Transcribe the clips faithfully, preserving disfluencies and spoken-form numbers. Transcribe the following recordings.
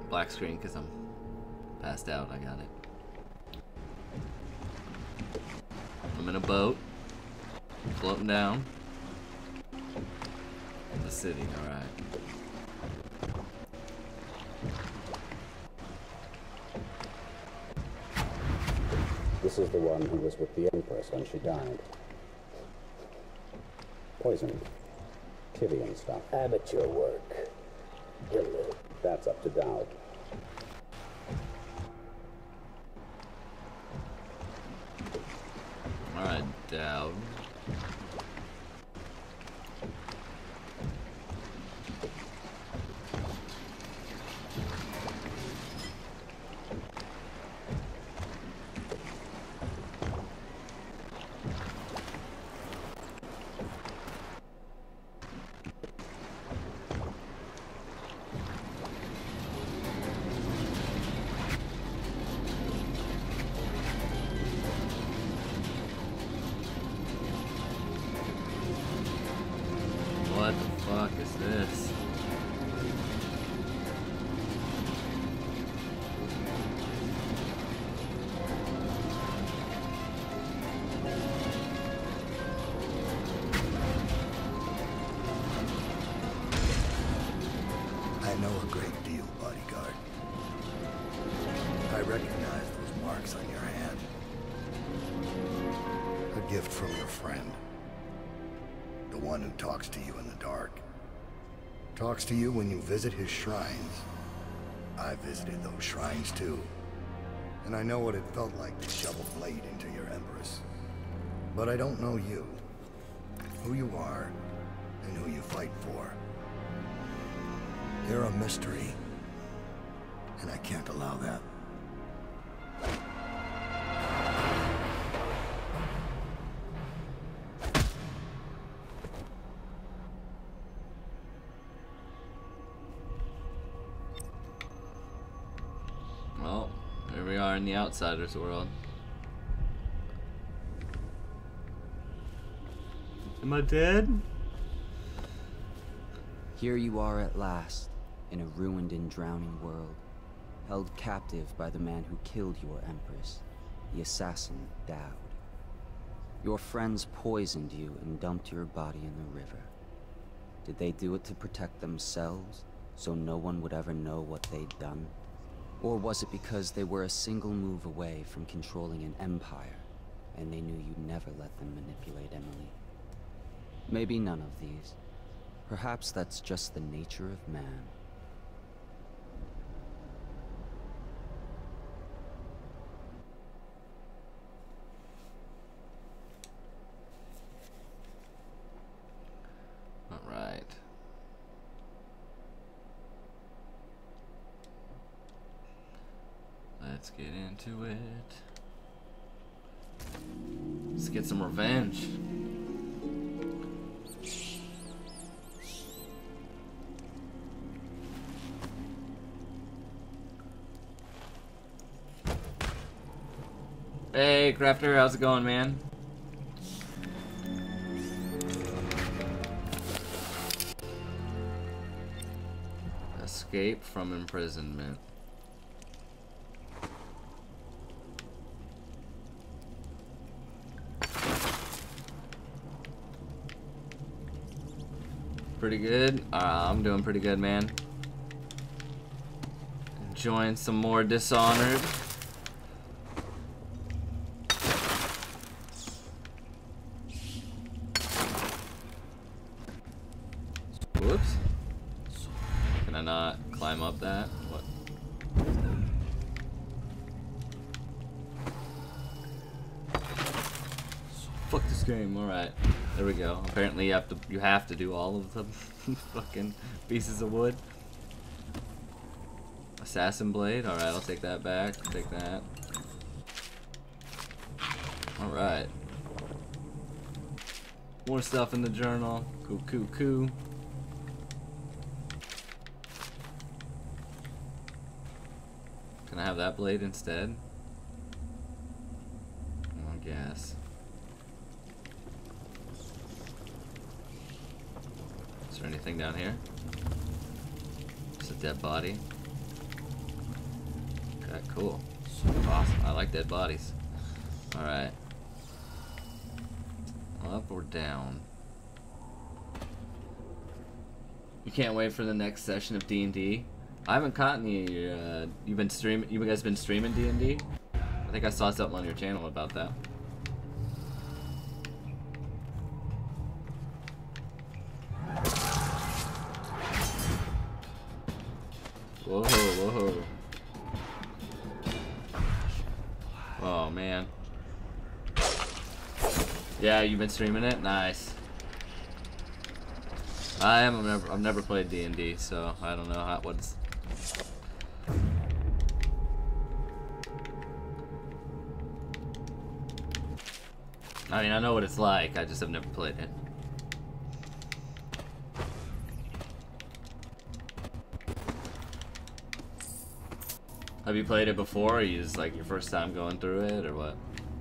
black screen because I'm passed out. I got it. I'm in a boat, floating down the city. All right. This is the one who was with the Empress when she died. Poisoned. Kivian stuff. Amateur work. He'll live. That's up to Dowd. Alright, Dowd. What the fuck is this? I know a great deal, bodyguard. I recognize those marks on your hand. A gift from your friend. The one who talks to you in the dark. Talks to you when you visit his shrines. I visited those shrines too. And I know what it felt like to shove a blade into your Empress. But I don't know you. Who you are, and who you fight for. You're a mystery. And I can't allow that. Well, here we are in the Outsiders world. Am I dead? Here you are at last, in a ruined and drowning world, held captive by the man who killed your Empress, the assassin Dowd. Your friends poisoned you and dumped your body in the river. Did they do it to protect themselves, so no one would ever know what they'd done? Or was it because they were a single move away from controlling an empire, and they knew you'd never let them manipulate Emily? Maybe none of these. Perhaps that's just the nature of man. All right. Let's get into it. Let's get some revenge. Hey, Crafter, how's it going, man? Escape from imprisonment. Pretty good. Uh, I'm doing pretty good, man. Enjoying some more Dishonored. Whoops. Can I not climb up that? What? Fuck this game. All right. There we go. Apparently you have to you have to do all of the fucking pieces of wood. Assassin blade. All right, I'll take that back. Take that. All right. More stuff in the journal. Coo coo coo. Can I have that blade instead? I guess. Is there anything down here? Just a dead body. Okay, cool. Awesome. I like dead bodies. Alright. Up or down? You can't wait for the next session of D and D? I haven't caught any, uh, you've been streaming, you guys been streaming D and D? I think I saw something on your channel about that. Whoa, whoa. Oh, man. Yeah, you've been streaming it? Nice. I am. I've never, I've never played D and D, so I don't know how what's. I mean, I know what it's like. I just have never played it. Have you played it before, or you just like your first time going through it, or what?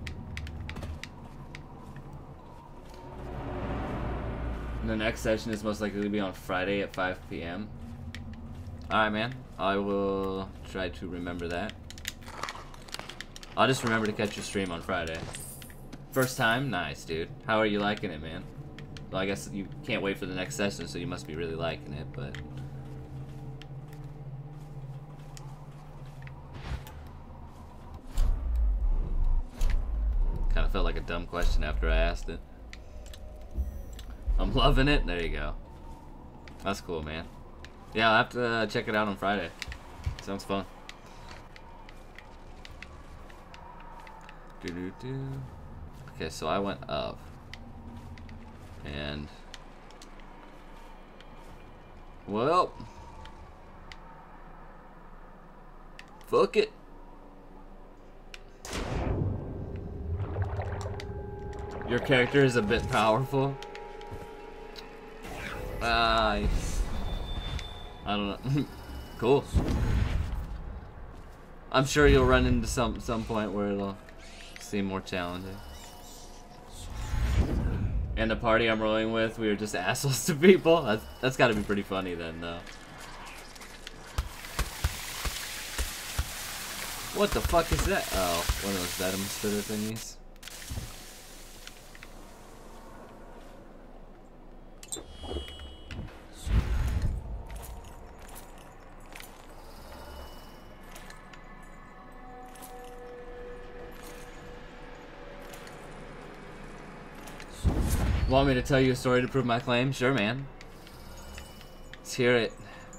The next session is most likely to be on Friday at five P M Alright, man. I will try to remember that. I'll just remember to catch your stream on Friday. First time? Nice, dude. How are you liking it, man? Well, I guess you can't wait for the next session, so you must be really liking it, but... Kind of felt like a dumb question after I asked it. I'm loving it. There you go. That's cool, man. Yeah, I'll have to uh, check it out on Friday. Sounds fun. Doo -doo -doo. Okay, so I went up. And... Well... Fuck it. Your character is a bit powerful. Uh, I don't know. Cool. I'm sure you'll run into some some point where it'll seem more challenging. And the party I'm rolling with, we were just assholes to people. That's that's got to be pretty funny then, though. What the fuck is that? Oh, one of those venom spitter thingies. Want me to tell you a story to prove my claim? Sure, man. Let's hear it.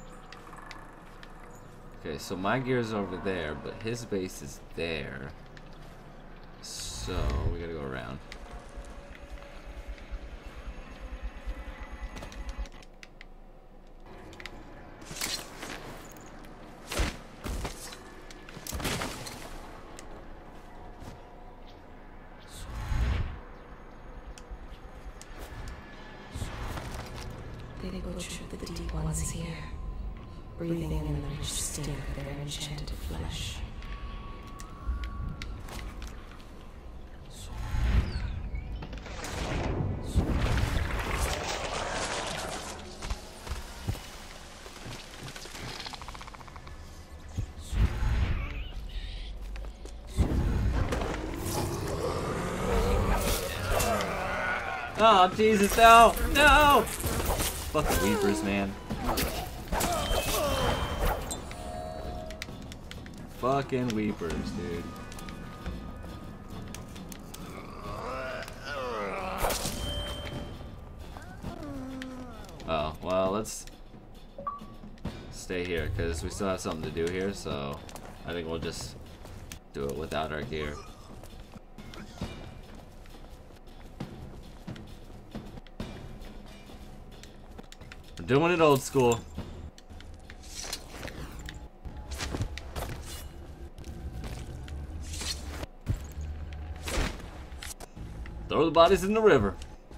Okay, so my gear's over there, but his base is there. So, we gotta go around. They butchered the deep ones here, breathing in the rich stink of their enchanted flesh. Oh, Jesus, no! No! Fucking Weepers, man. Fucking Weepers, dude. Oh, well, let's stay here, because we still have something to do here, so I think we'll just do it without our gear. We're doing it old school. Throw the bodies in the river.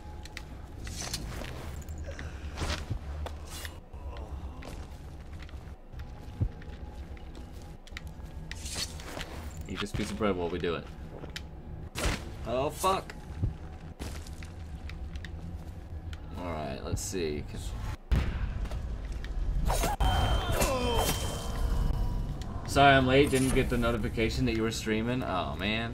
Eat this piece of bread while we do it. Oh, fuck. Alright, let's see. sorry I'm late. Didn't get the notification that you were streaming. Oh, man.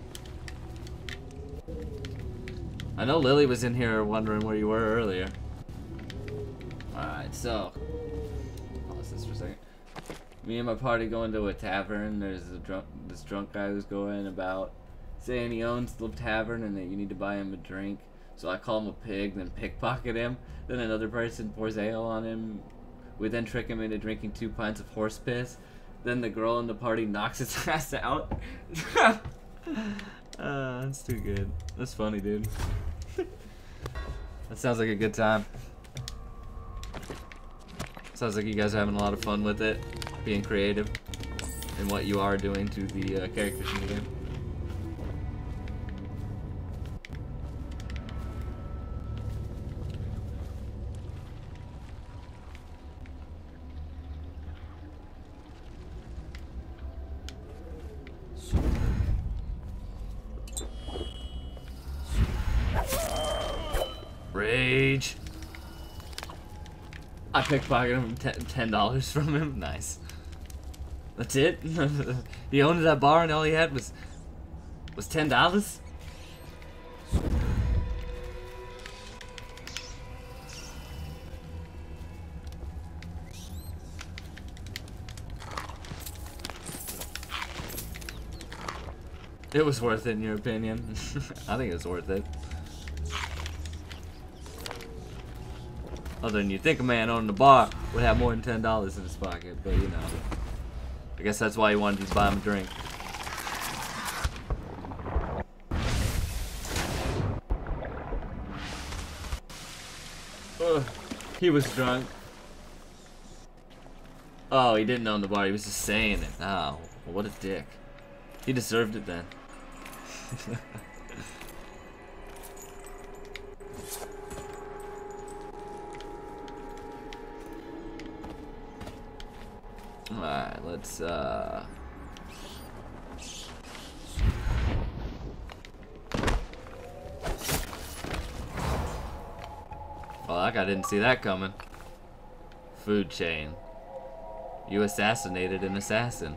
I know Lily was in here wondering where you were earlier. Alright, so. Pause this for a second. Me and my party go into a tavern. There's a drunk, this drunk guy who's going about saying he owns the tavern and that you need to buy him a drink. So I call him a pig, then pickpocket him. Then another person pours ale on him. We then trick him into drinking two pints of horse piss. Then the girl in the party knocks his ass out. uh, that's too good. That's funny, dude. That sounds like a good time. Sounds like you guys are having a lot of fun with it, being creative in what you are doing to the uh, characters in the game. Rage. I pickpocketed him ten dollars from him. Nice. That's it. He owned that bar and all he had was was ten dollars. It was worth it in your opinion. I think it's worth it. Other than you think a man owning the bar would have more than ten dollars in his pocket, but you know. I guess that's why he wanted to buy him a drink. Ugh, he was drunk. Oh, he didn't own the bar, he was just saying it. Oh, well, what a dick. He deserved it then. Alright, let's uh well, that guy didn't see that coming. Food chain. You assassinated an assassin.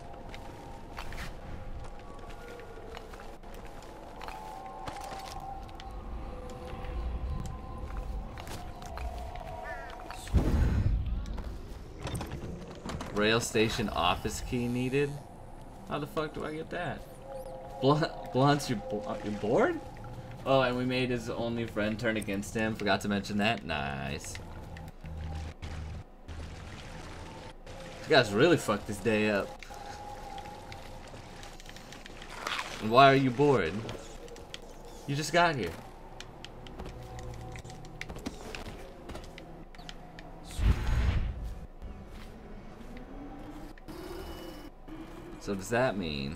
Rail station office key needed? How the fuck do I get that? Blunt, Blunt's, you, you bored? Oh, and we made his only friend turn against him. Forgot to mention that. Nice. You guys really fucked this day up. And why are you bored? You just got here. So does that mean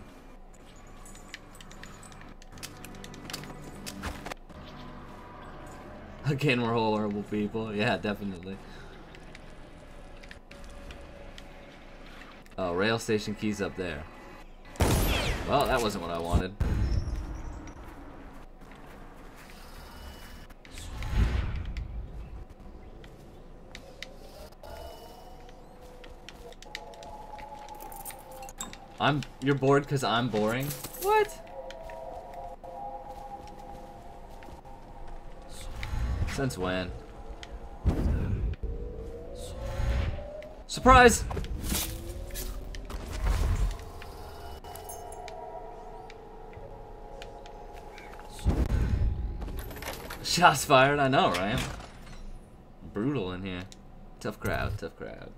again we're horrible people? Yeah, definitely. Oh, rail station keys up there. Well, that wasn't what I wanted. I'm you're bored because I'm boring? What? Since when? Surprise! Shots fired, I know, right? Brutal in here. Tough crowd, tough crowd.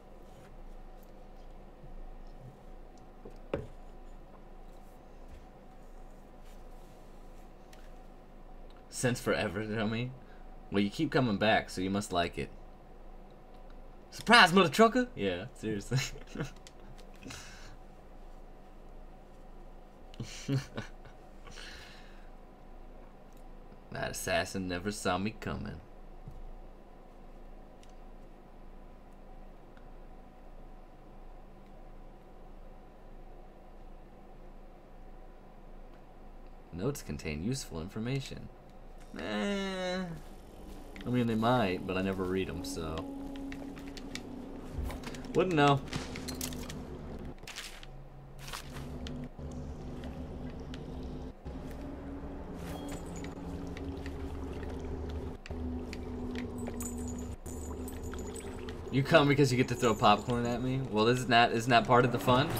Since forever, dummy. Well, you keep coming back, so you must like it. Surprise, mother trucker! Yeah, seriously. That assassin never saw me coming. Notes contain useful information. Eh, I mean, they might, but I never read them, so wouldn't know. You come because you get to throw popcorn at me? Well, isn't that isn't that part of the fun?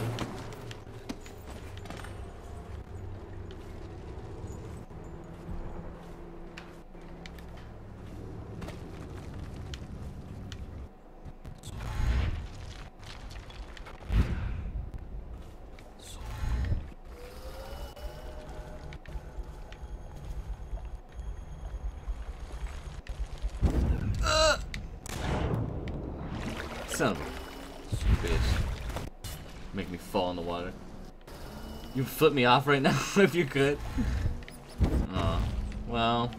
Son of a bitch. Make me fall in the water. You flip me off right now if you could. Oh, well.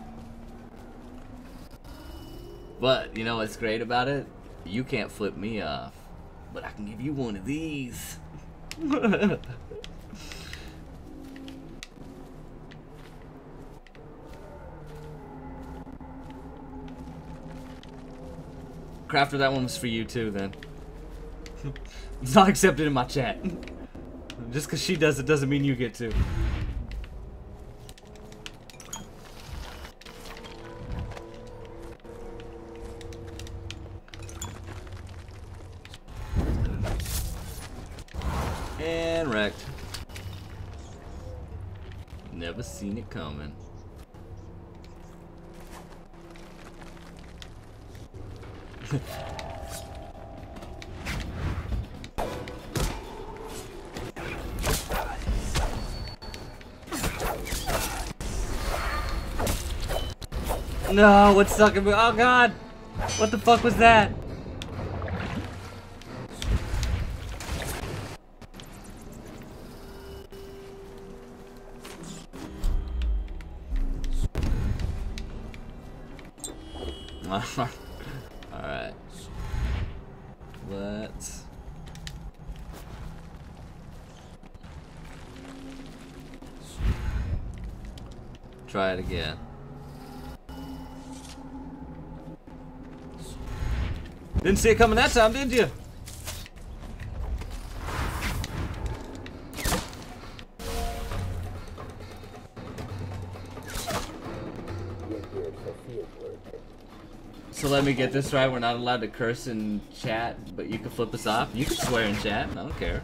But, you know what's great about it? You can't flip me off. But I can give you one of these. Crafter, that one was for you too, then. It's not accepted in my chat. Just because she does it doesn't mean you get to. And wrecked. Never seen it coming. No, what's stuck in me? Oh god! What the fuck was that? Alright. Let's try it again. Didn't see it coming that time, did you? So let me get this right, we're not allowed to curse in chat, but you can flip us off. You can swear in chat, I don't care.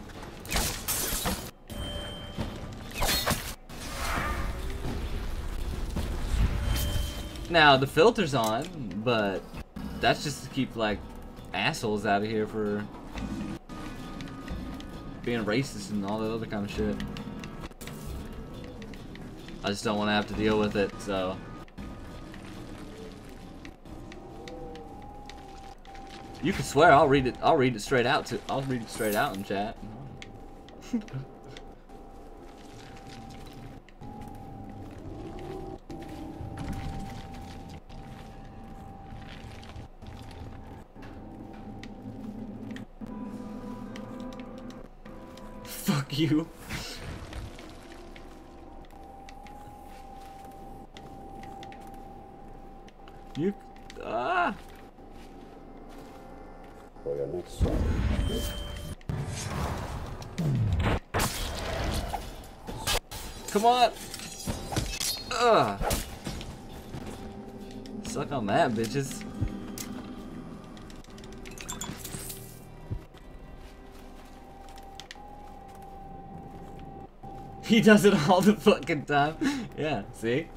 Now, the filter's on, but that's just to keep, like, assholes out of here for being racist and all that other kind of shit. I just don't want to have to deal with it, so... You can swear, I'll read it, I'll read it straight out to, I'll read it straight out in chat. Fuck you. You, ah. For your next shot. Come on. Ugh. Suck on that, bitches. He does it all the fucking time. Yeah, see?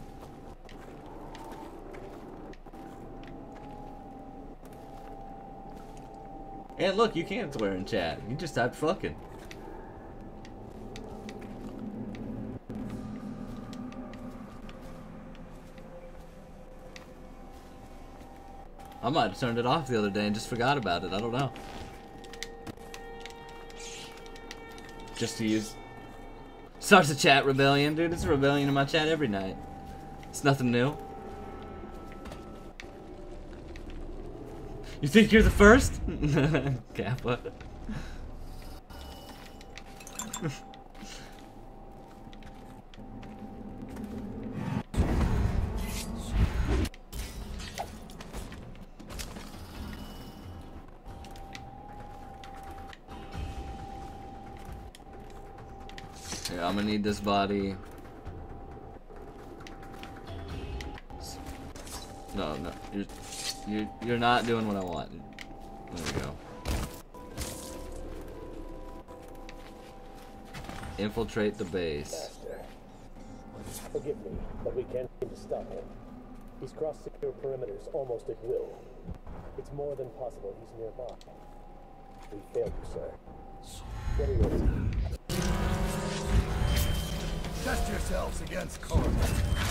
And look, you can't swear in chat. You just typed fucking. I might have turned it off the other day and just forgot about it. I don't know. Just to use... Starts a chat rebellion, dude. It's a rebellion in my chat every night. It's nothing new. You think you're the first? Kappa. Here, I'm gonna need this body. No, no, you're, you're, you're not doing what I want. There we go. Infiltrate the base. Master, forgive me, but we can't seem to stop him. He's crossed secure perimeters almost at will. It's more than possible he's nearby. We failed you, sir. What are yours? Test yourselves against Corvo.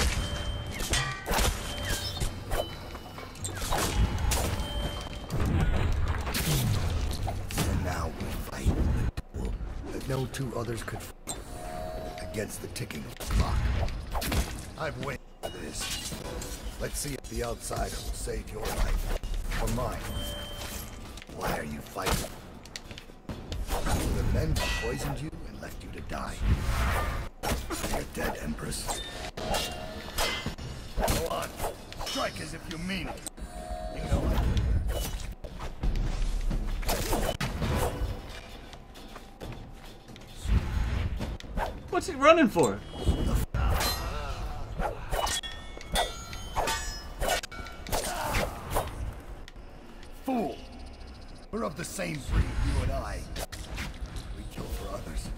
And now we fight the duel that no two others could fight against the ticking of the clock. I've waited for this. Let's see if the outsider will save your life or mine. Why are you fighting? The men who poisoned you and left you to die. You're dead, Empress. Go on. Strike as if you mean it. You know I do. What's he running for? Fool! We're of the same breed, you and I. We kill for others.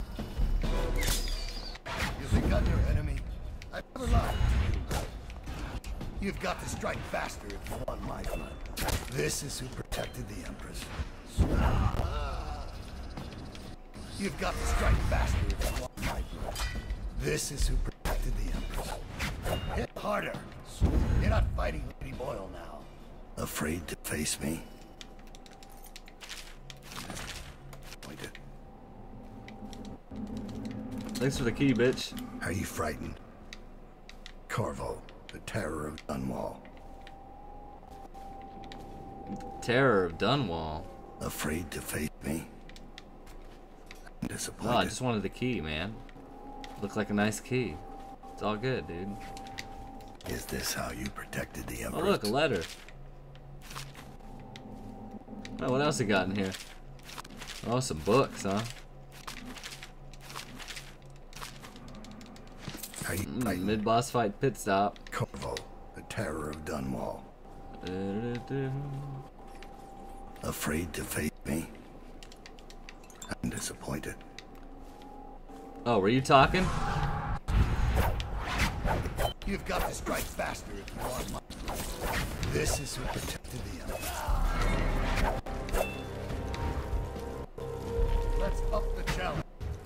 You think I'm your enemy? I've never lied to you. You've got to strike faster if you want my blood. This is who protected the Empress. You've got to strike faster if you want my blood. This is who protected the Empress. Hit harder. You're not fighting Lady Boyle now. Afraid to face me? Point it. Thanks for the key, bitch. Are you frightened? Corvo, the terror of Dunwall. Terror of Dunwall. Afraid to face me? I'm disappointed. No, I just wanted the key, man. Looked like a nice key. It's all good, dude. Is this how you protected the Empress? Oh, look, a letter. Oh, what else you got in here? Oh, some books, huh? Are you Mm, frightened? mid-boss fight pit stop. Corvo, the terror of Dunwall. Afraid to face me? I'm disappointed. Oh, were you talking? You've got to strike faster if you want my blood. This is who protected the Empress. Let's up the challenge.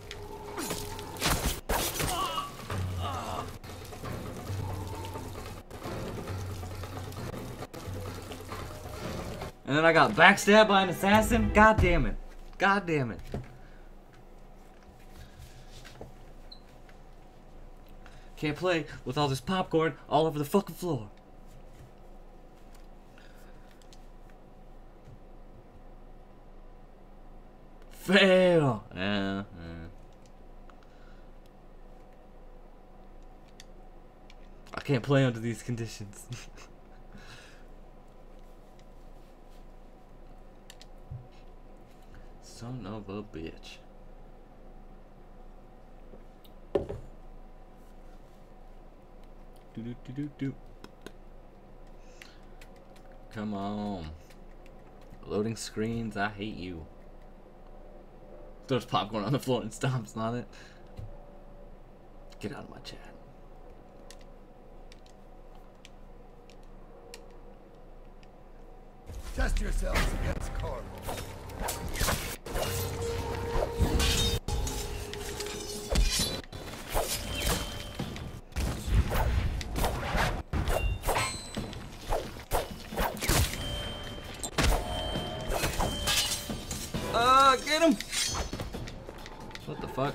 And then I got backstabbed by an assassin? God damn it. God damn it. Can't play with all this popcorn all over the fucking floor. Fail. Yeah, yeah. I can't play under these conditions. Son of a bitch. Do do do do do. Come on. Loading screens, I hate you. Throws popcorn on the floor and stomps on it. Get out of my chat. Test yourselves against Corvo. Uh, get him! What the fuck?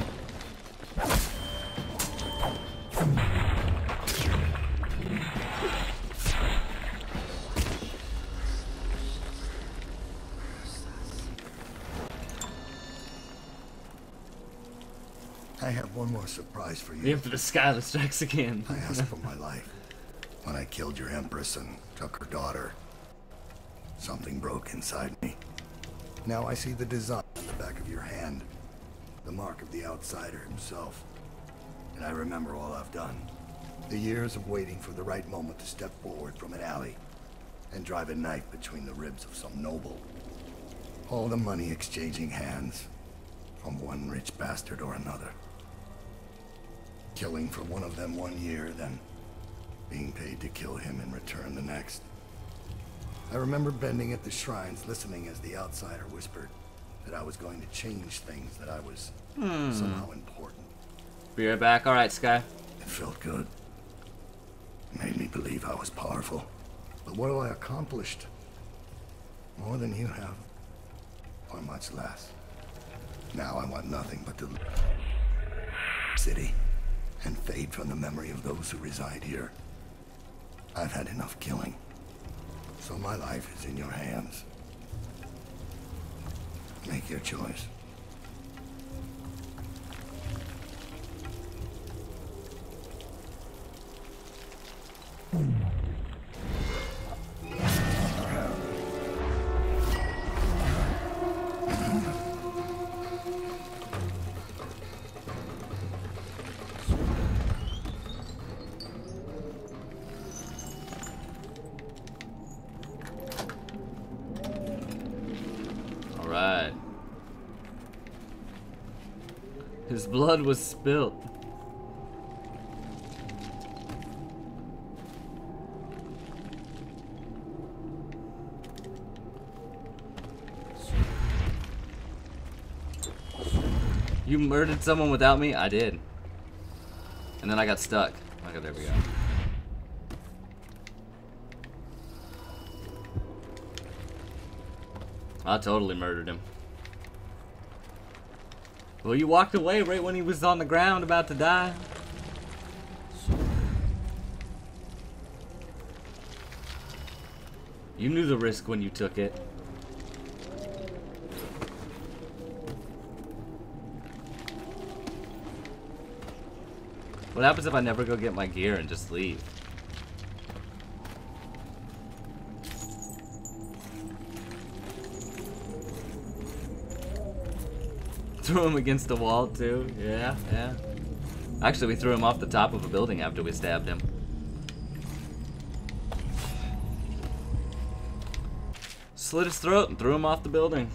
I have one more surprise for you. The infamous Skylar strikes again. I asked for my life. When I killed your Empress and took her daughter, something broke inside me. Now I see the design on the back of your hand. The mark of the outsider himself. And I remember all I've done. The years of waiting for the right moment to step forward from an alley. and drive a knife between the ribs of some noble. All the money exchanging hands from one rich bastard or another. Killing for one of them one year, then being paid to kill him in return the next. I remember bending at the shrines, listening as the outsider whispered that I was going to change things, that I was Hmm. somehow important. Be right back. Alright, Sky. It felt good. It made me believe I was powerful. But what have I accomplished? More than you have, or much less. Now I want nothing but to city and fade from the memory of those who reside here. I've had enough killing, so my life is in your hands. Make your choice. Alright. His blood was spilt. You murdered someone without me? I did. And then I got stuck. Okay, there we go. I totally murdered him. Well, you walked away right when he was on the ground about to die. You knew the risk when you took it. What happens if I never go get my gear and just leave? Threw him against the wall too. Yeah, yeah. Actually, we threw him off the top of a building after we stabbed him. Slit his throat and threw him off the building.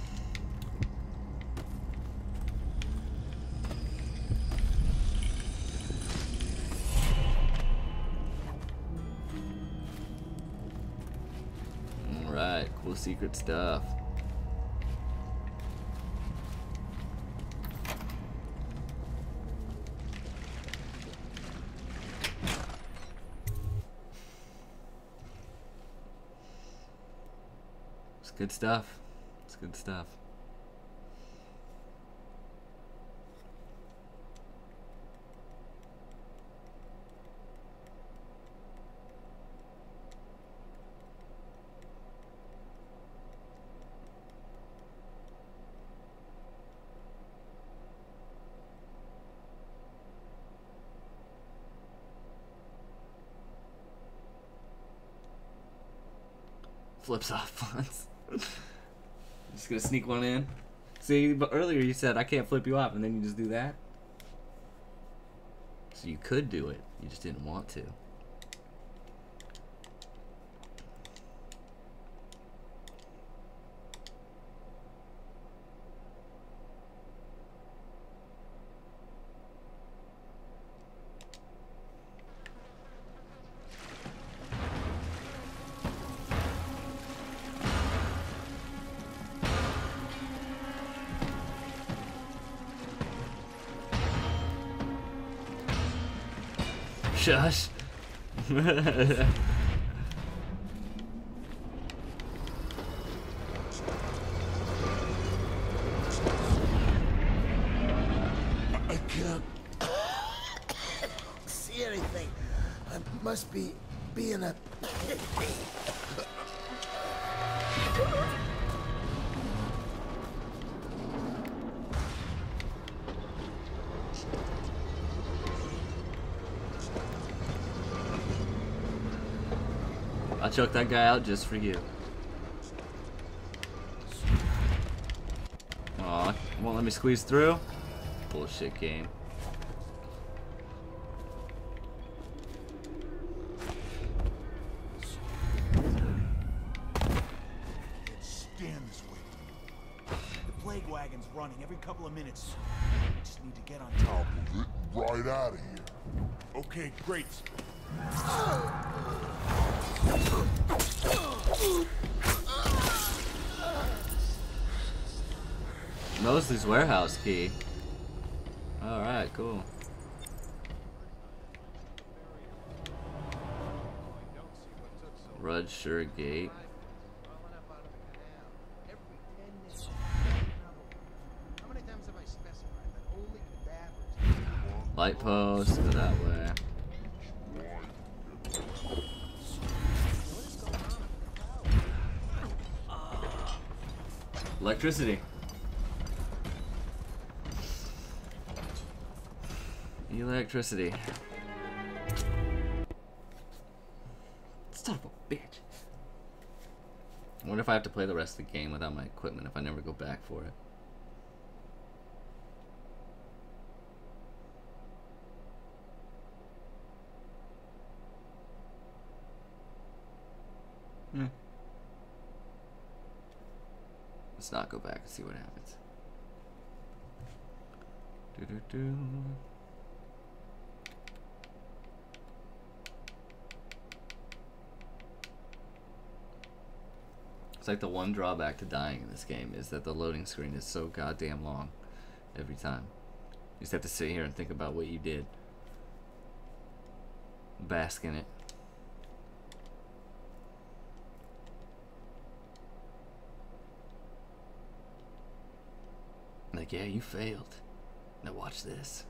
Alright, cool secret stuff. It's good stuff. It's good stuff. Flips off once. Just gonna sneak one in. See, but earlier you said I can't flip you off, and then you just do that. So you could do it, you just didn't want to. Shush. I can't see anything. I must be being a... I choked that guy out just for you. Aw, won't let me squeeze through? Bullshit game. plague wagons running every couple of minutes. We just need to get on top of it. Right out of here. Okay, great. Mosley's warehouse key. Alright, cool. Rudshire Gate. Light post, go that way. Electricity. Electricity. Son of a bitch. I wonder if I have to play the rest of the game without my equipment if I never go back for it. Hmm. Let's not go back and see what happens. Do do do. It's like the one drawback to dying in this game is that the loading screen is so goddamn long every time. You just have to sit here and think about what you did. Bask in it. Like, yeah, you failed. Now watch this.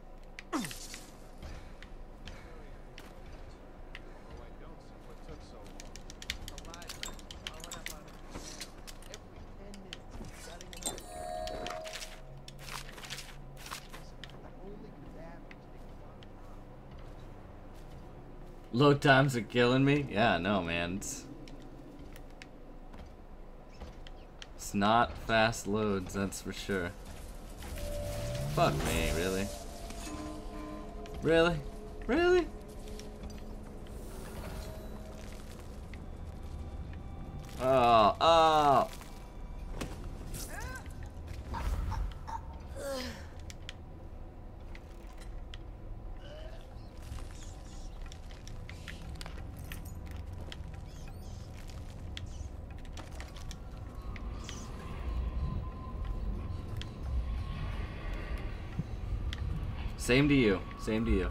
Load times are killing me? Yeah, no, man. It's, it's not fast loads, that's for sure. Fuck me, really? Really? Really? Oh, oh! Same to you. Same to you.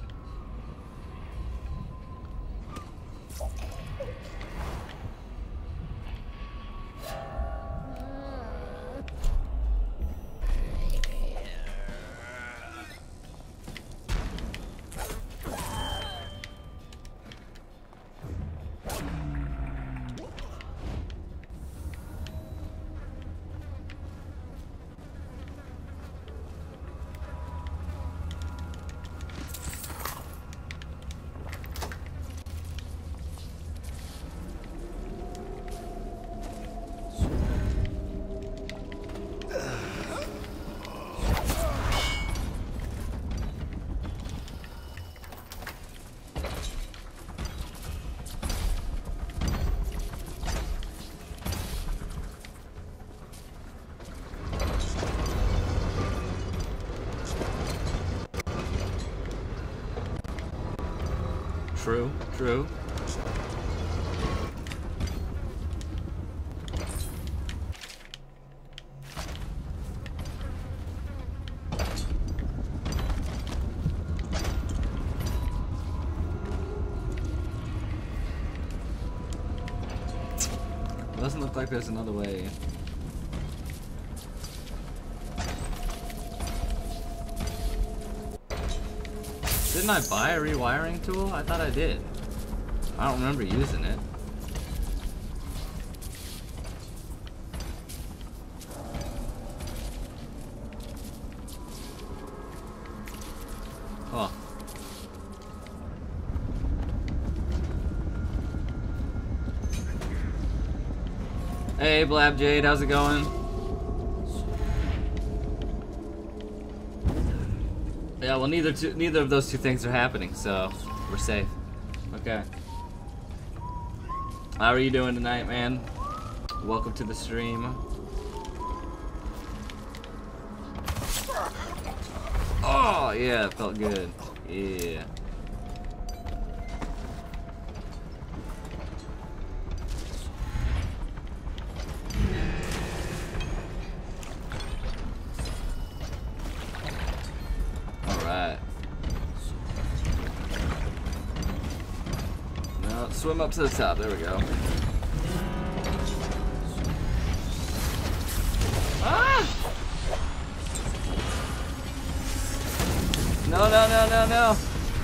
True, true. Doesn't look like there's another way. Didn't I buy a rewiring tool? I thought I did. I don't remember using it. Oh. Hey, Blab Jade, how's it going? Yeah, well, neither two, neither of those two things are happening, so we're safe. Okay. How are you doing tonight, man? Welcome to the stream. yeah, it felt good. Yeah. Alright. Now swim up to the top. There we go. Ah! No, no, no, no, no.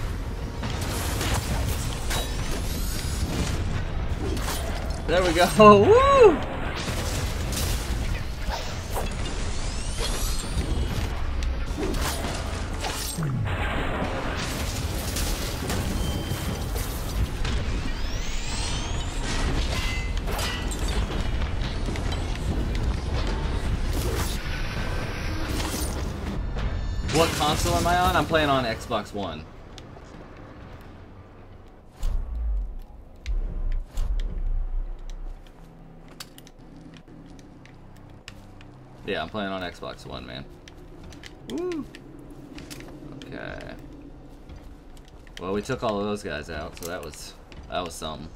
There we go. Woo! What console am I on? I'm playing on Xbox One. Yeah, I'm playing on Xbox One, man. Woo! Okay. Well, we took all of those guys out, so that was that was something.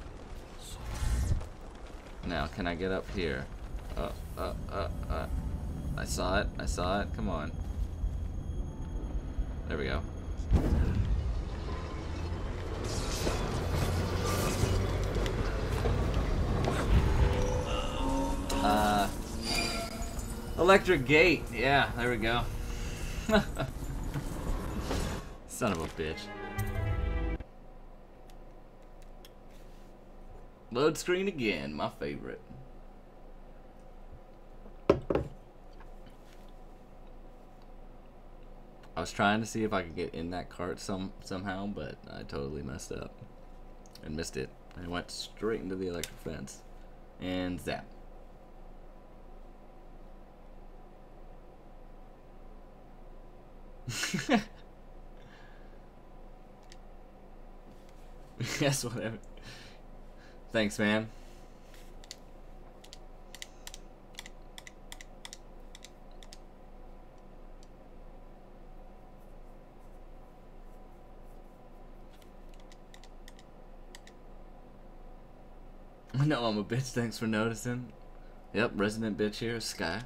Now, can I get up here? Uh, uh, uh, uh. I saw it. I saw it. Come on. There we go. Uh, electric gate. Yeah, there we go. Son of a bitch. Load screen again, my favorite. I was trying to see if I could get in that cart some somehow, but I totally messed up and missed it. I went straight into the electric fence and zap. Yes, whatever. Thanks, man. No, I'm a bitch. Thanks for noticing. Yep, resident bitch here, Sky.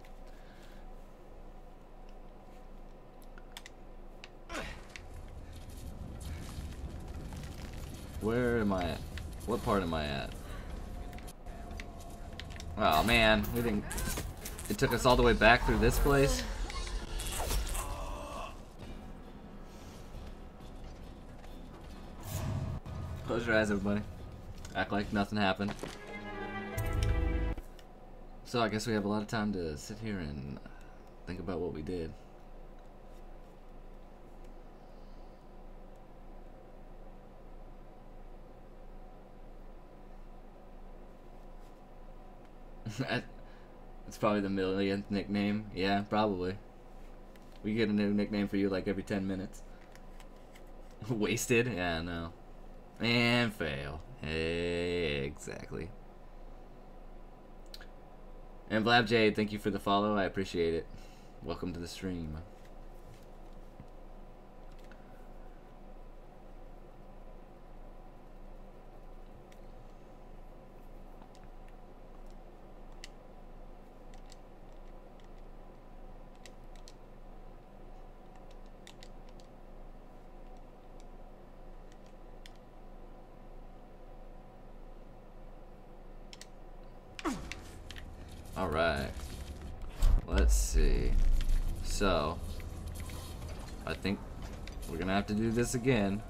Where am I at? What part am I at? Oh man, we didn't. It took us all the way back through this place. Close your eyes, everybody. Act like nothing happened. So I guess we have a lot of time to sit here and think about what we did. It's probably the millionth nickname. Yeah, probably. We get a new nickname for you like every ten minutes. Wasted? Yeah, no. And fail. Exactly. And Blab Jade, thank you for the follow. I appreciate it. Welcome to the stream. Alright. Let's see. So, I think we're gonna have to do this again.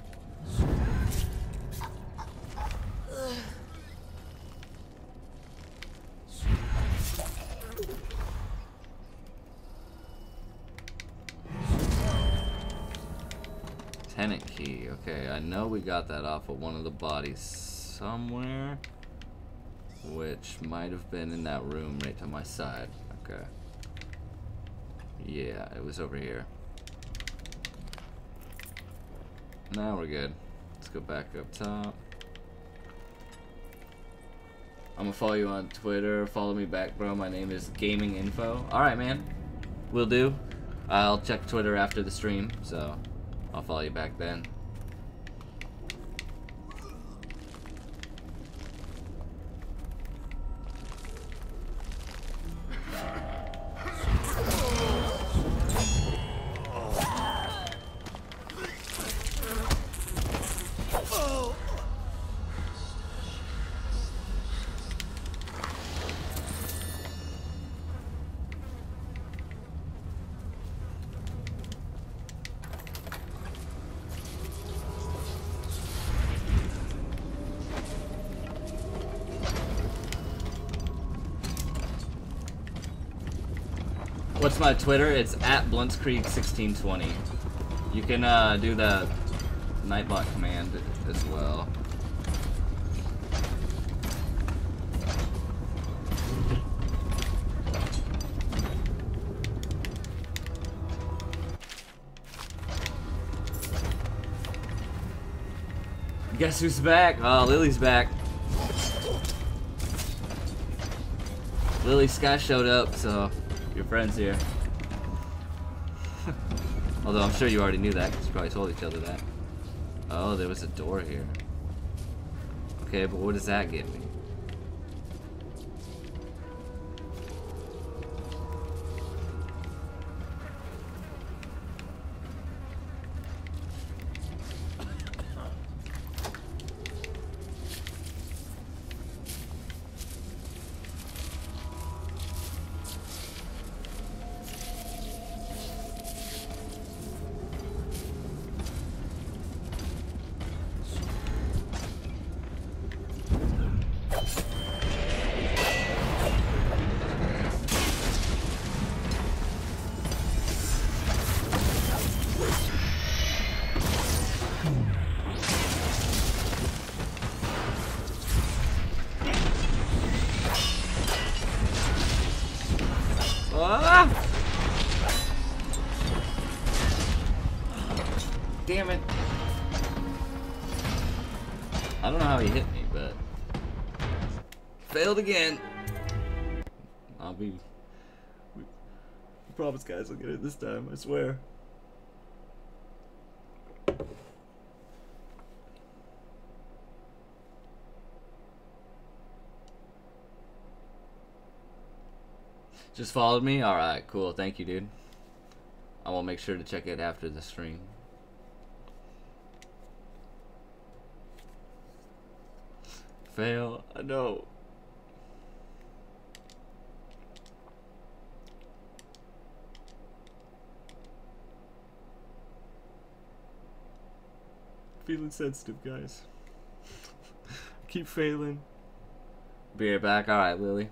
Tenant key. Okay, I know we got that off of one of the bodies somewhere. Which might have been in that room right to my side. Okay. Yeah, it was over here. Now we're good. Let's go back up top. I'm gonna follow you on Twitter. Follow me back, bro. My name is Gaming Info. Alright, man. Will do. I'll check Twitter after the stream, so I'll follow you back then. What's my Twitter? It's at Bluntscreek sixteen twenty. You can uh, do the Nightbot command as well. Guess who's back? Oh, Lily's back. Lily Sky showed up, so your friend's here. Although I'm sure you already knew that, because you probably told each other that. Oh, there was a door here. Okay, but what does that get me? Ah! Damn it. I don't know how he hit me, but failed again. I'll be we promise guys I'll get it this time, I swear. Just followed me? Alright, cool. Thank you, dude. I will make sure to check it after the stream. Fail. I know. Feeling sensitive, guys. Keep failing. Be right back. Alright, Lily.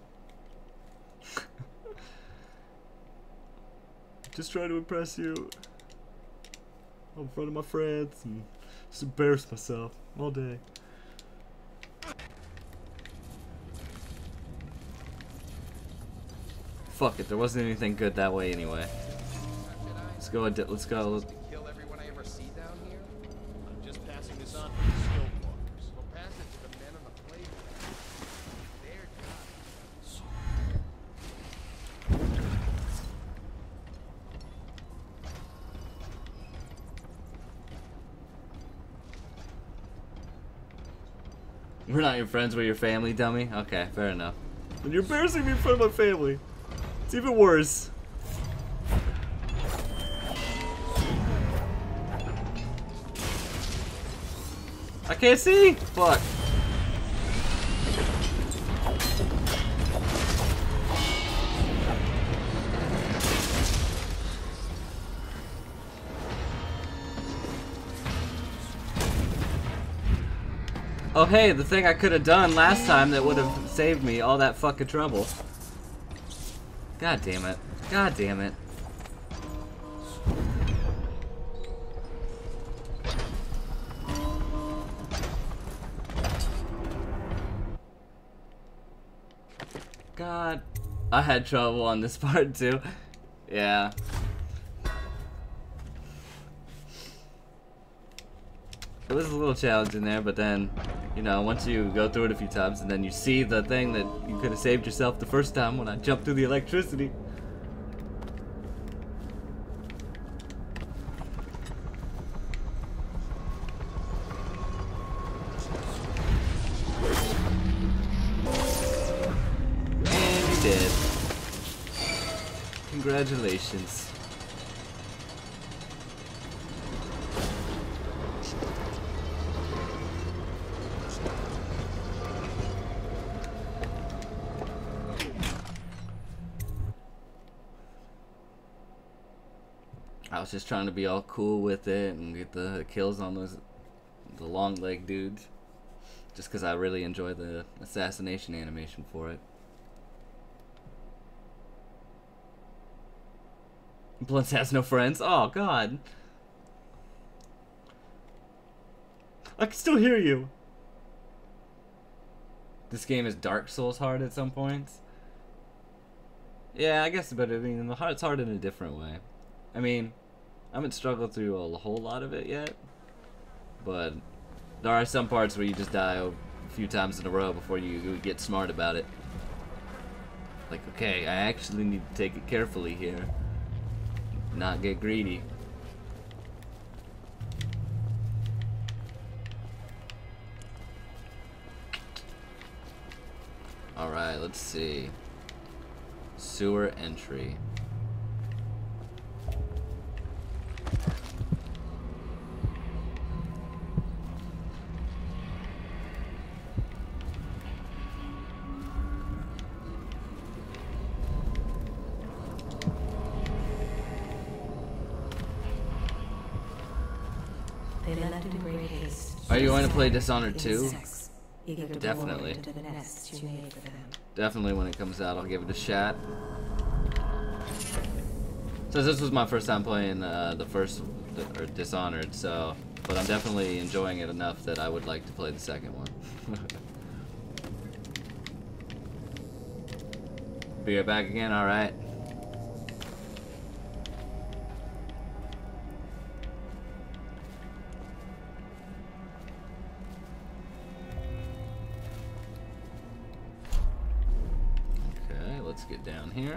Just trying to impress you in front of my friends and just embarrass myself all day. Fuck it, there wasn't anything good that way anyway. Let's go. Let's go. Kill everyone I ever see down here. I'm just passing this on to the skill walkers. We'll pass it to the men on the playground. Their We're not your friends, we're your family, dummy. Okay, fair enough. And you're embarrassing me in front of my family. It's even worse. I can't see! Fuck. Oh hey, the thing I could have done last time that would have saved me all that fucking trouble. God damn it. God damn it. God. I had trouble on this part too. Yeah. It was a little challenging there, but then, you know, once you go through it a few times and then you see the thing that you could have saved yourself the first time when I jumped through the electricity. Congratulations. I was just trying to be all cool with it and get the kills on those the long leg dudes, just because I really enjoy the assassination animation for it. Blunts has no friends. Oh God, I can still hear you. This game is Dark Souls hard at some points. Yeah, I guess, but I mean, the heart's hard in a different way. I mean, I haven't struggled through a whole lot of it yet, but there are some parts where you just die a few times in a row before you get smart about it. Like, okay, I actually need to take it carefully here, not get greedy. Alright, let's see. Sewer entry. They left in great haste. Are you going to play Dishonored two? Definitely. To the nests you made for them. Definitely when it comes out, I'll give it a shot. Since this was my first time playing uh, the first, or Dishonored, so, but I'm definitely enjoying it enough that I would like to play the second one. Be right back again, alright. Let's get down here.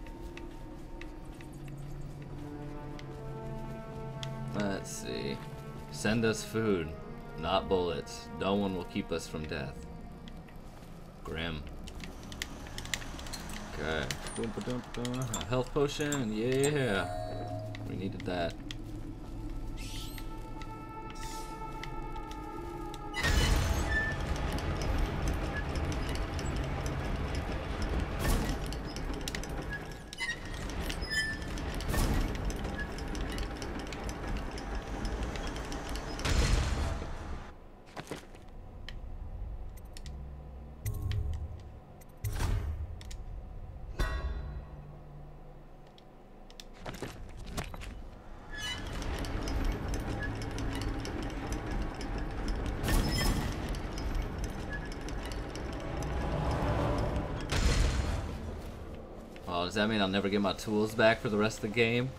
Let's see. Send us food, not bullets. No one will keep us from death. Grim. Okay. A health potion, yeah. We needed that. Oh, does that mean I'll never get my tools back for the rest of the game?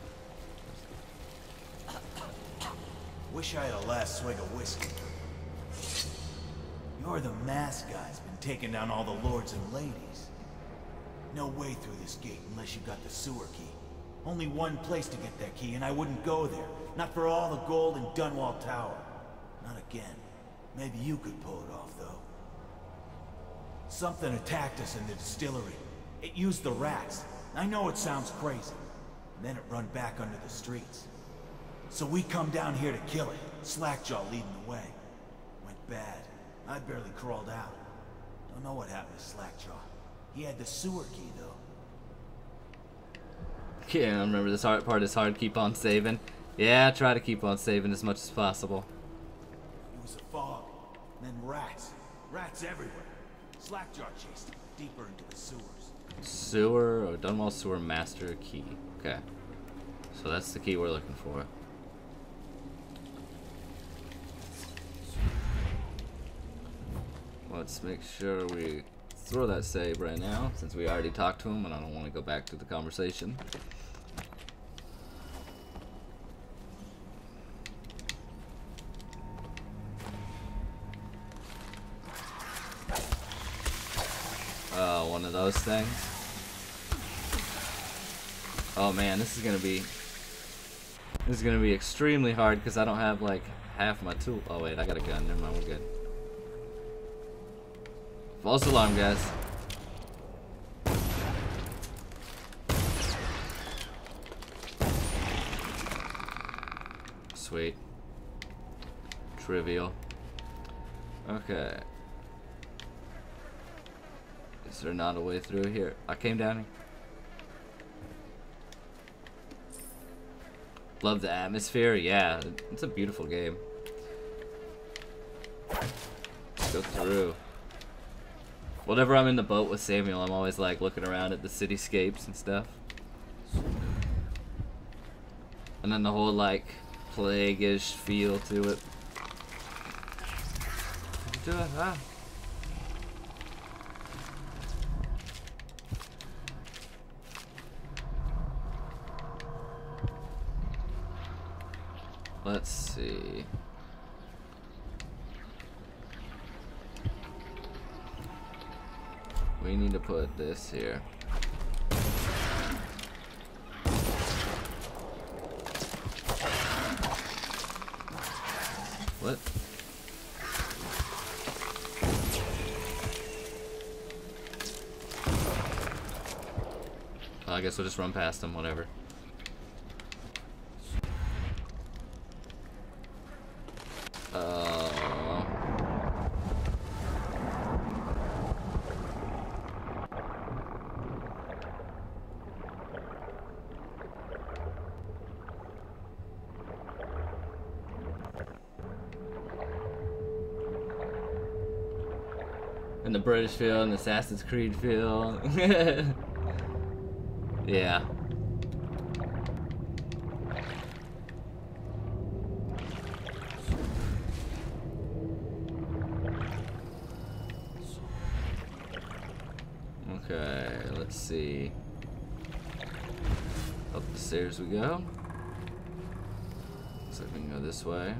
Wish I had a last swig of whiskey. You're the masked guy's been taking down all the lords and ladies. No way through this gate unless you got the sewer key. Only one place to get that key, and I wouldn't go there. Not for all the gold in Dunwall Tower. Not again. Maybe you could pull it off, though. Something attacked us in the distillery. It used the rats. I know it sounds crazy. And then it run back under the streets. So we come down here to kill it. Slackjaw leading the way. Went bad. I barely crawled out. Don't know what happened to Slackjaw. He had the sewer key, though. Yeah, I remember this hard part is hard. Keep on saving. Yeah, try to keep on saving as much as possible. It was a fog. And then rats. Rats everywhere. Slackjaw chased him deeper into the sewers. Sewer or Dunwall Sewer Master Key. Okay. So that's the key we're looking for. Let's make sure we throw that save right now, since we already talked to him and I don't want to go back to the conversation. Oh, one of those things. Oh man, this is gonna be this is gonna be extremely hard because I don't have like half my tool. Oh wait, I got a gun. Never mind, we're good. False alarm, guys. sweet. Trivial. Okay. Is there not a way through here? I came down here. Love the atmosphere. Yeah, it's a beautiful game. Let's go through. Whenever I'm in the boat with Samuel, I'm always like looking around at the cityscapes and stuff. And then the whole like plague-ish feel to it. Do it, ah. Let's see. We need to put this here. What? Well, I guess we'll just run past them, whatever. Uh... And the British feel and the Assassin's Creed feel. Yeah. Okay, let's see. Up the stairs we go. Looks like we can go this way.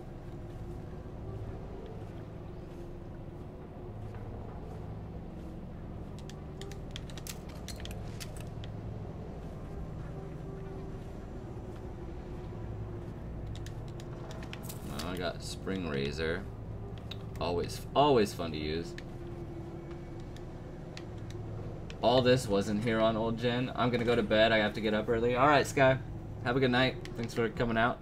I got Spring Razor. Always, always fun to use. All this wasn't here on old gen. I'm gonna go to bed. I have to get up early. All right, Sky. Have a good night. Thanks for coming out.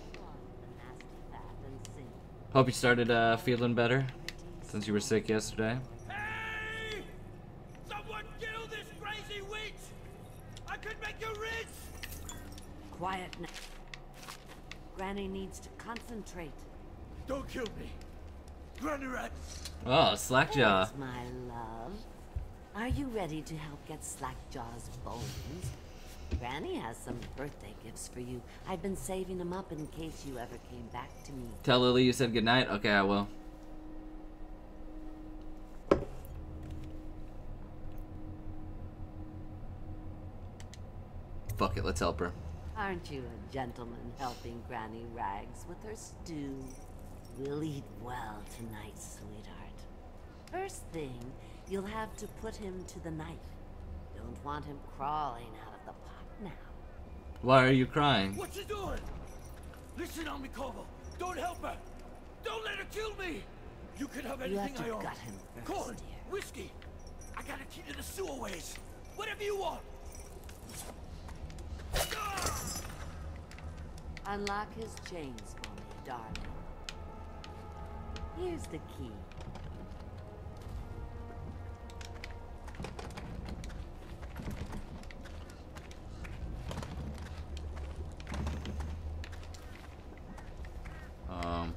Hope you started uh, feeling better since you were sick yesterday. Hey! Someone kill this crazy witch! I could make you rich! Quiet now. Granny needs to concentrate. Don't kill me. Granny Rat. Oh, Slackjaw. Yes, my love. Are you ready to help get Slackjaw's bones? Granny has some birthday gifts for you. I've been saving them up in case you ever came back to me. Tell Lily you said goodnight. Okay, I will. Fuck it, let's help her. Aren't you a gentleman helping Granny Rags with her stew? We'll eat well tonight, sweetheart. First thing, you'll have to put him to the knife. Don't want him crawling out of the pot now. Why are you crying? What you doing? Listen on me, Corvo. Don't help her. Don't let her kill me. You can have anything you have to I own. gut him first, Corn, dear. whiskey. I got a key to the sewerways. Whatever you want. Unlock his chains for me, darling. Here's the key. Um.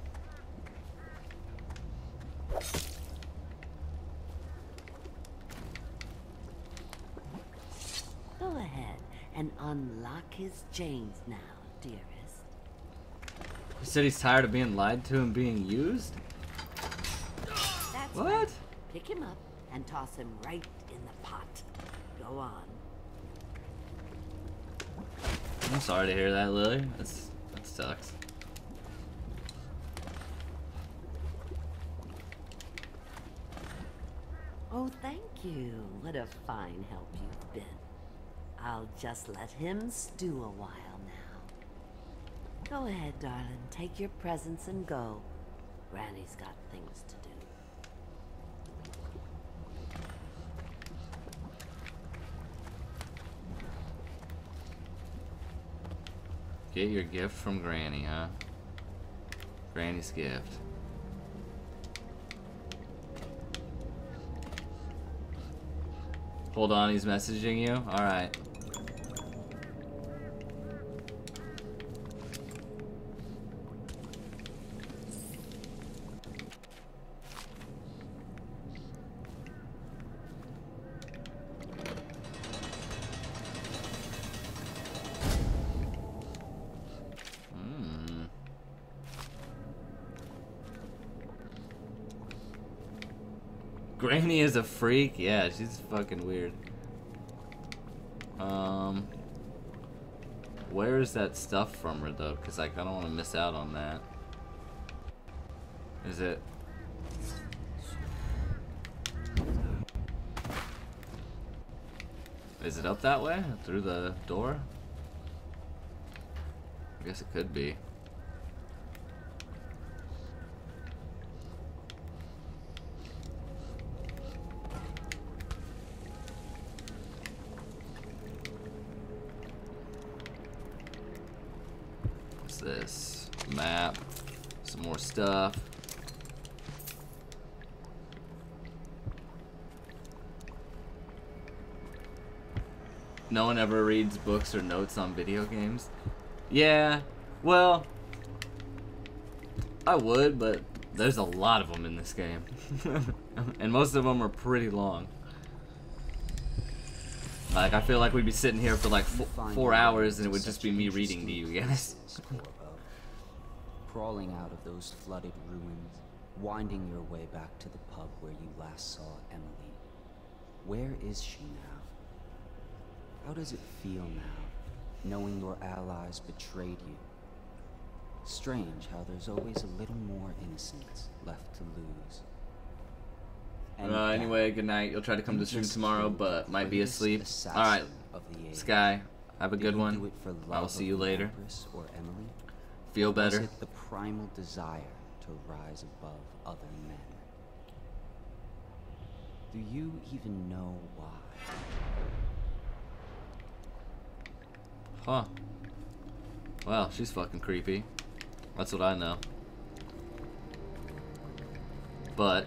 Go ahead and unlock his chains now, dearest. He said he's tired of being lied to and being used? That's What? right. Pick him up and toss him right in the pot. Go on. I'm sorry to hear that, Lily. That's, that sucks. Oh, thank you. What a fine help you've been. I'll just let him stew a while now. Go ahead, darling. Take your presents and go. Granny's got things to do. Get your gift from Granny, huh? Granny's gift. Hold on, he's messaging you? Alright. Granny is a freak? Yeah, she's fucking weird. Um, where is that stuff from her though? Cause like I don't want to miss out on that. Is it? Is it up that way? Through the door? I guess it could be. This map, some more stuff. No one ever reads books or notes on video games. Yeah, well, I would, but there's a lot of them in this game. And most of them are pretty long. Like, I feel like we'd be sitting here for like f four hours and it would just be me reading to you guys. Crawling out of those flooded ruins, winding your way back to the pub where you last saw Emily. Where is she now? How does it feel now, knowing your allies betrayed you? Strange how there's always a little more innocence left to lose. And uh, anyway, good night. You'll try to come to stream tomorrow, but might be asleep. Alright, Sky, have a good one. I will see you later. Or Emily? Feel better. Was it the primal desire to rise above other men? Do you even know why? Huh. Well, she's fucking creepy. That's what I know. But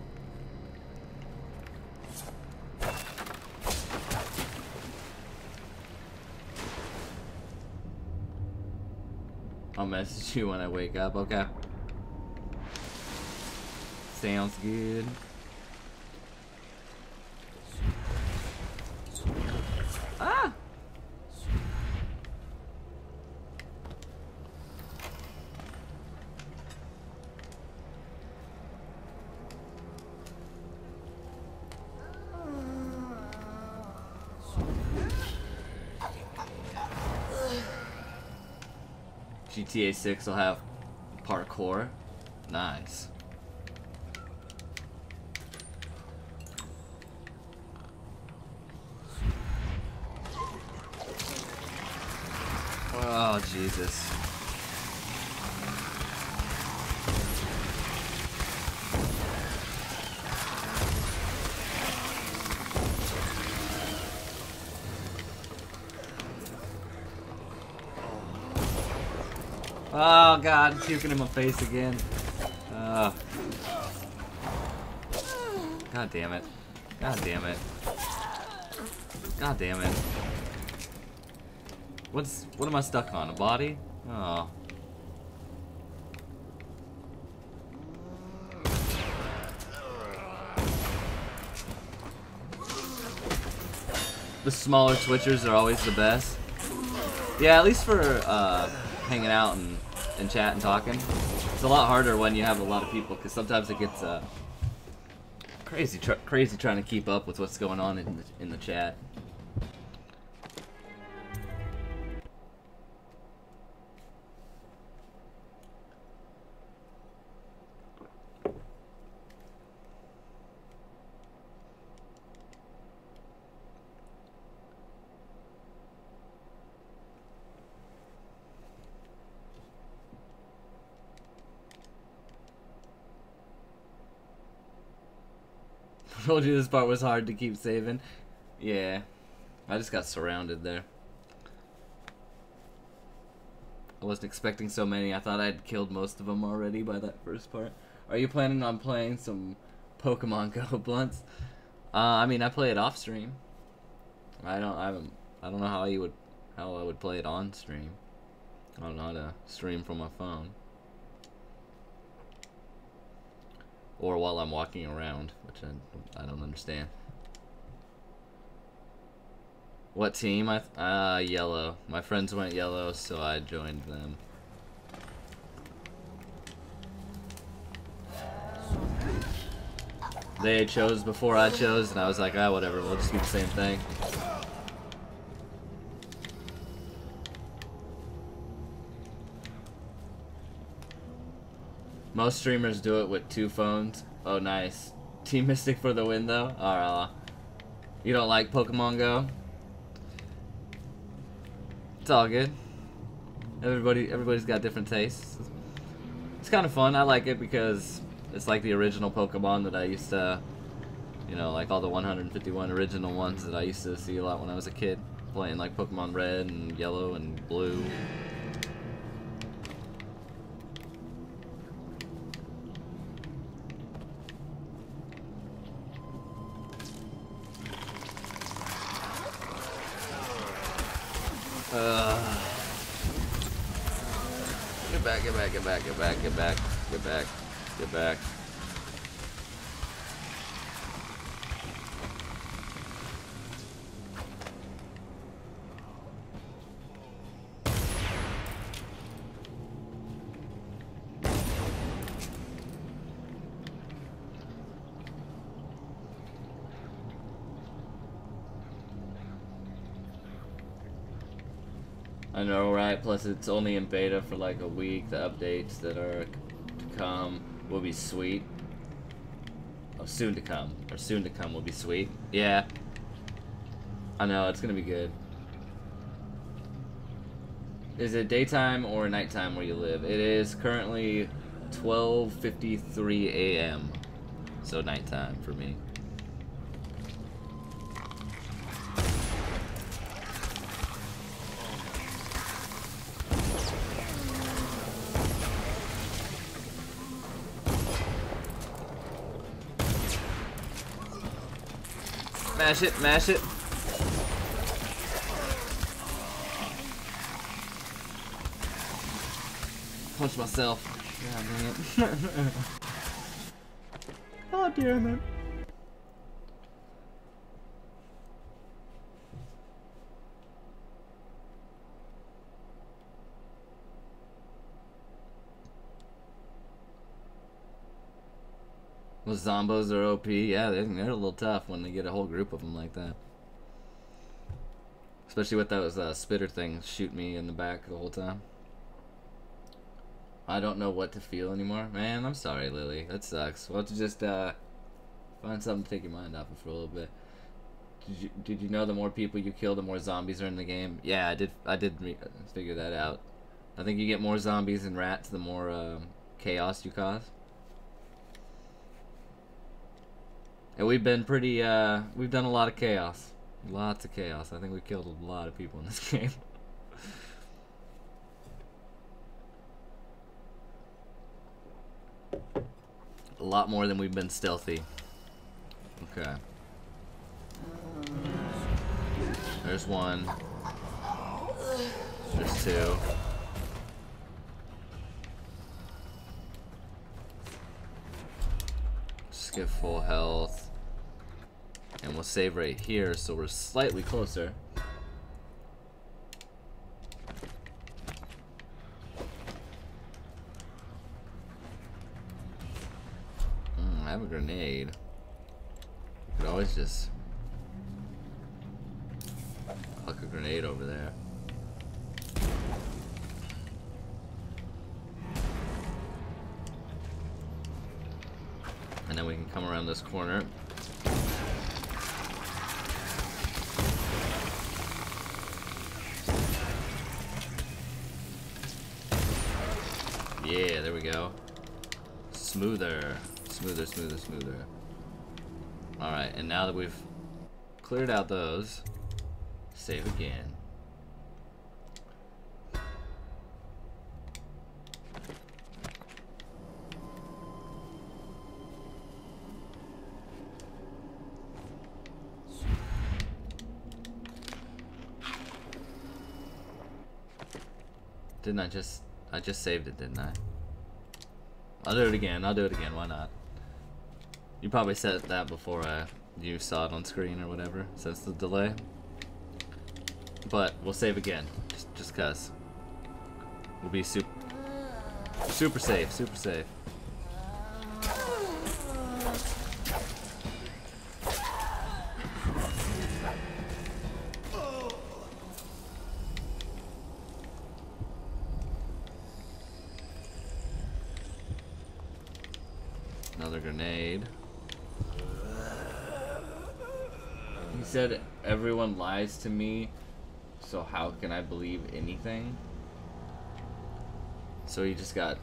I'll message you when I wake up, okay? Sounds good. Ah! G T A six will have parkour. Nice. Oh, Jesus. Oh god, I'm puking in my face again. Uh, god damn it. God damn it. God damn it. What's what am I stuck on? A body? Oh. The smaller twitchers are always the best. Yeah, at least for uh hanging out and, and chat and talking. It's a lot harder when you have a lot of people because sometimes it gets uh, crazy, tr crazy trying to keep up with what's going on in the, in the chat. I told you this part was hard to keep saving. Yeah, I just got surrounded there. I wasn't expecting so many. I thought I'd killed most of them already by that first part. Are you planning on playing some Pokemon Go Blunts? Uh, I mean, I play it off stream. I don't. I haven't. I don't know how you would. How I would play it on stream. I don't know how to stream from my phone. Or while I'm walking around, which I, I don't understand. What team? I th uh, yellow. My friends went yellow, so I joined them. They chose before I chose, and I was like, ah, whatever, we'll just do the same thing. Most streamers do it with two phones. Oh, nice. Team Mystic for the win, though? Uh, you don't like Pokemon Go? It's all good. Everybody, everybody's got different tastes. It's kind of fun. I like it because it's like the original Pokemon that I used to, you know, like all the one hundred fifty-one original ones that I used to see a lot when I was a kid, playing like Pokemon Red and Yellow and Blue. Uh, get back, get back, get back, get back, get back, get back, get back. I know, right? Plus it's only in beta for like a week. The updates that are to come will be sweet. Oh, soon to come. Or soon to come will be sweet. Yeah. I know, it's gonna be good. Is it daytime or nighttime where you live? It is currently twelve fifty-three A M So nighttime for me. Mash it, mash it. Punch myself. God dang it. Oh, damn it. Those zombos are O P. Yeah, they're, they're a little tough when they get a whole group of them like that. Especially with those uh, spitter things shoot me in the back the whole time. I don't know what to feel anymore. Man, I'm sorry, Lily. That sucks. We'll have to just uh, find something to take your mind off of for a little bit. Did you, did you know the more people you kill, the more zombies are in the game? Yeah, I did I did re figure that out. I think you get more zombies and rats, the more um, chaos you cause. And we've been pretty, uh, we've done a lot of chaos. Lots of chaos. I think we killed a lot of people in this game. A lot more than we've been stealthy. Okay. There's one. There's two. Just get full health. And we'll save right here so we're slightly closer. Mm, I have a grenade. You could always just huck a grenade over there. And then we can come around this corner. Yeah, there we go. Smoother. Smoother, smoother, smoother. Alright, and now that we've cleared out those, save again. Didn't I just... I just saved it, didn't I? I'll do it again. I'll do it again. Why not? You probably said that before I, you saw it on screen or whatever, since the delay. But we'll save again, just, just cause. We'll be super, super safe, super safe. Another grenade. He said everyone lies to me, so how can I believe anything? So he just got...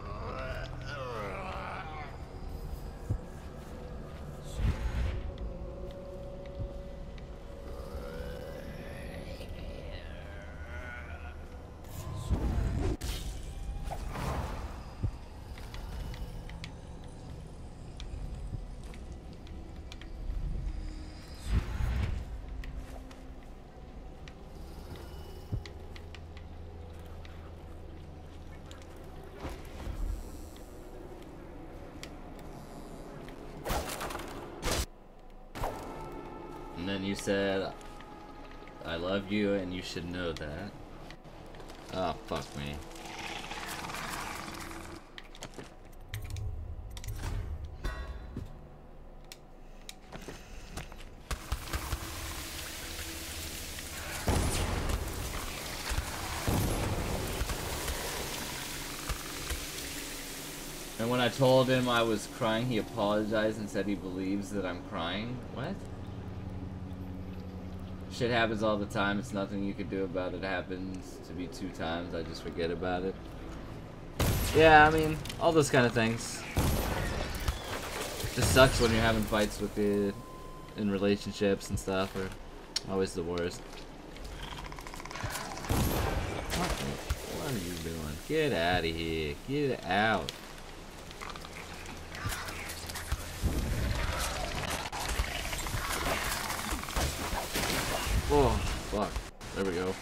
And then you said, I love you and you should know that. Oh, fuck me. And when I told him I was crying, he apologized and said he believes that I'm crying. What? Shit happens all the time. It's nothing you can do about it. It happens to me two times. I just forget about it. Yeah, I mean, all those kind of things. Just sucks when you're having fights with it in relationships and stuff. Are always the worst. What, what are you doing? Get out of here. Get out. Oh, fuck. There we go.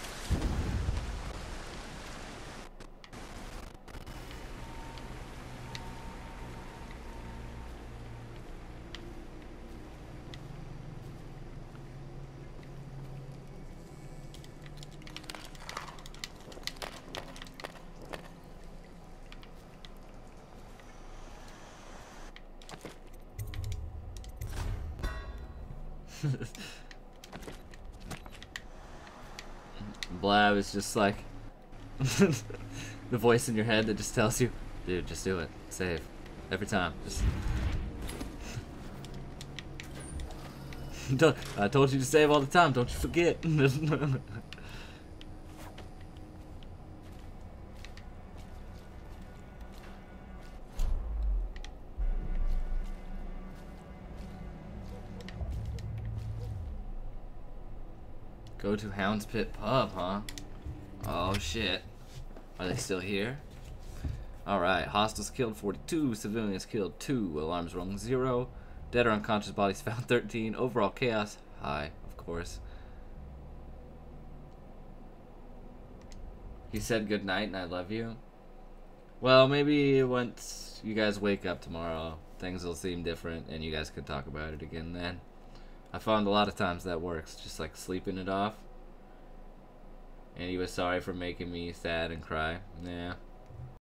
Blab is just like the voice in your head that just tells you, dude, just do it. Save. Every time. Just Don't, I told you to save all the time, don't you forget. Go to Hound's Pit Pub, huh? Oh shit. Are they still here? Alright, hostiles killed forty-two, civilians killed two, alarms rung zero, dead or unconscious bodies found thirteen, overall chaos high, of course. He said good night and I love you. Well, maybe once you guys wake up tomorrow, things will seem different and you guys can talk about it again then. I found a lot of times that works, just like sleeping it off. And he was sorry for making me sad and cry. Yeah,